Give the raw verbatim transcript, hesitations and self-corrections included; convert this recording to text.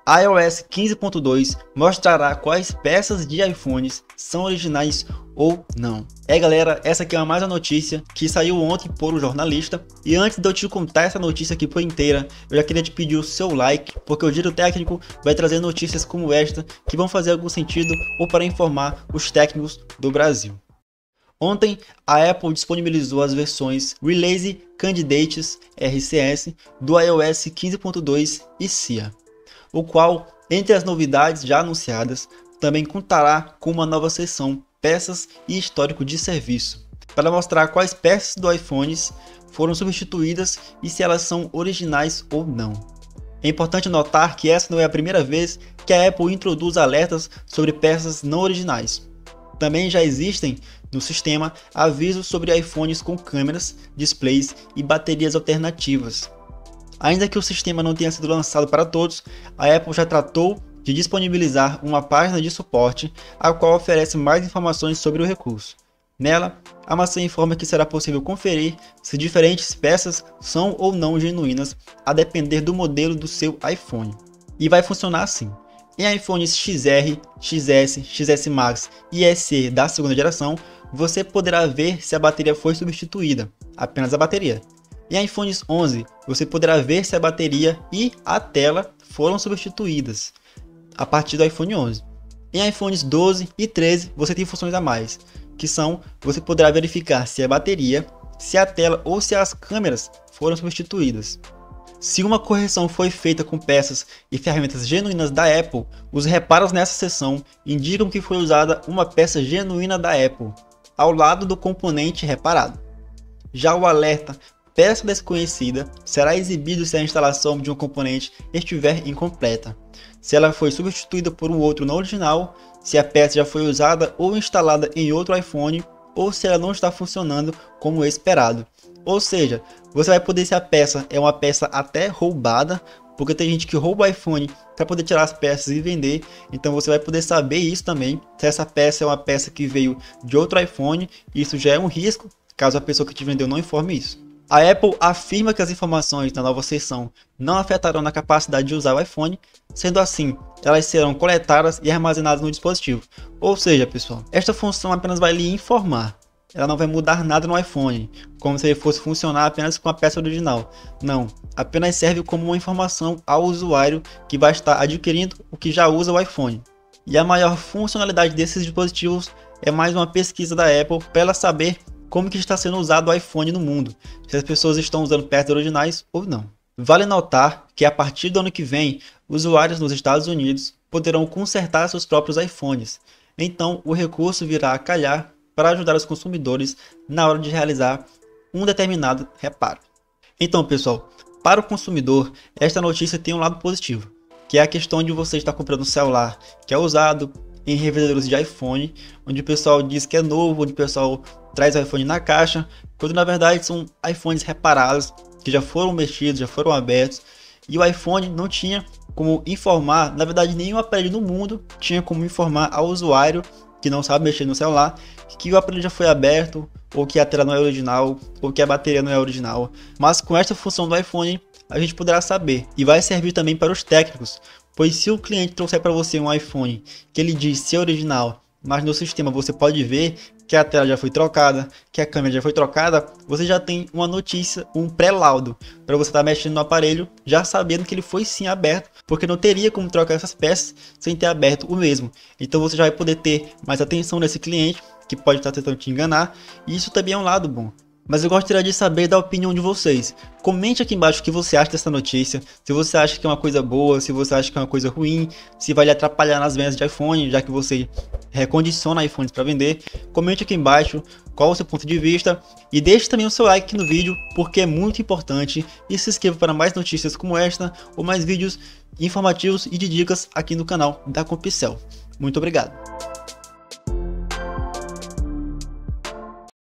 iOS quinze ponto dois mostrará quais peças de iPhones são originais ou não. É galera, essa aqui é mais uma notícia que saiu ontem por um jornalista. E antes de eu te contar essa notícia aqui por inteira, eu já queria te pedir o seu like, porque o Giro Técnico vai trazer notícias como esta que vão fazer algum sentido ou para informar os técnicos do Brasil. Ontem, a Apple disponibilizou as versões Release Candidates R C S do iOS quinze ponto dois e S I A, o qual, entre as novidades já anunciadas, também contará com uma nova seção Peças e Histórico de Serviço, para mostrar quais peças do iPhone foram substituídas e se elas são originais ou não. É importante notar que essa não é a primeira vez que a Apple introduz alertas sobre peças não originais. Também já existem no sistema avisos sobre iPhones com câmeras, displays e baterias alternativas. Ainda que o sistema não tenha sido lançado para todos, a Apple já tratou de disponibilizar uma página de suporte, a qual oferece mais informações sobre o recurso. Nela, a maçã informa que será possível conferir se diferentes peças são ou não genuínas, a depender do modelo do seu iPhone. E vai funcionar assim. Em iPhones X R, X S, X S Max e S E da segunda geração, você poderá ver se a bateria foi substituída, apenas a bateria. Em iPhones onze, você poderá ver se a bateria e a tela foram substituídas, a partir do iPhone onze. Em iPhones doze e treze, você tem funções a mais, que são, você poderá verificar se a bateria, se a tela ou se as câmeras foram substituídas. Se uma correção foi feita com peças e ferramentas genuínas da Apple, os reparos nessa seção indicam que foi usada uma peça genuína da Apple, ao lado do componente reparado. Já o alerta Peça Desconhecida será exibido se a instalação de um componente estiver incompleta, se ela foi substituída por um outro não original, se a peça já foi usada ou instalada em outro iPhone, ou se ela não está funcionando como esperado. Ou seja, você vai poder, se a peça é uma peça até roubada, porque tem gente que rouba o iPhone para poder tirar as peças e vender, então você vai poder saber isso também, se essa peça é uma peça que veio de outro iPhone. Isso já é um risco, caso a pessoa que te vendeu não informe isso. A Apple afirma que as informações da nova seção não afetarão na capacidade de usar o iPhone, sendo assim, elas serão coletadas e armazenadas no dispositivo. Ou seja, pessoal, esta função apenas vai lhe informar. Ela não vai mudar nada no iPhone, como se ele fosse funcionar apenas com a peça original. Não, apenas serve como uma informação ao usuário que vai estar adquirindo o que já usa o iPhone. E a maior funcionalidade desses dispositivos é mais uma pesquisa da Apple para ela saber como que está sendo usado o iPhone no mundo, se as pessoas estão usando peças originais ou não. Vale notar que a partir do ano que vem, usuários nos Estados Unidos poderão consertar seus próprios iPhones, então o recurso virá a calhar para ajudar os consumidores na hora de realizar um determinado reparo. Então pessoal, para o consumidor, esta notícia tem um lado positivo, que é a questão de você estar comprando um celular que é usado em revendedores de iPhone, onde o pessoal diz que é novo, onde o pessoal traz o iPhone na caixa, quando na verdade são iPhones reparados, que já foram mexidos, já foram abertos, e o iPhone não tinha como informar, na verdade nenhum aparelho no mundo tinha como informar ao usuário que não sabe mexer no celular, que o aparelho já foi aberto, ou que a tela não é original, ou que a bateria não é original. Mas com esta função do iPhone, a gente poderá saber, e vai servir também para os técnicos, pois se o cliente trouxer para você um iPhone que ele diz ser original, mas no sistema você pode ver que a tela já foi trocada, que a câmera já foi trocada, você já tem uma notícia, um pré-laudo, para você estar mexendo no aparelho, já sabendo que ele foi sim aberto, porque não teria como trocar essas peças sem ter aberto o mesmo. Então você já vai poder ter mais atenção nesse cliente, que pode estar tentando te enganar, e isso também é um lado bom. Mas eu gostaria de saber da opinião de vocês. Comente aqui embaixo o que você acha dessa notícia, se você acha que é uma coisa boa, se você acha que é uma coisa ruim, se vai lhe atrapalhar nas vendas de iPhone, já que você recondiciona iPhones para vender. Comente aqui embaixo qual é o seu ponto de vista e deixe também o seu like aqui no vídeo, porque é muito importante, e se inscreva para mais notícias como esta ou mais vídeos informativos e de dicas aqui no canal da Compicel. Muito obrigado!